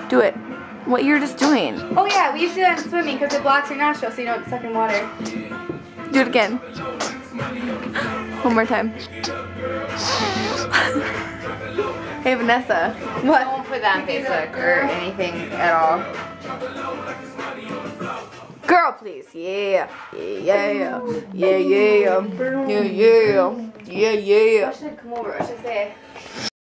Do it. What you're just doing. Oh yeah, we used to do that in swimming because it blocks your nostrils so you don't suck in water. Do it again. One more time. Hey Vanessa. What? Don't put that on Facebook or anything at all. Girl, please. Yeah. Yeah. Yeah. Yeah. Yeah. Yeah. Yeah. I should come over. I should say.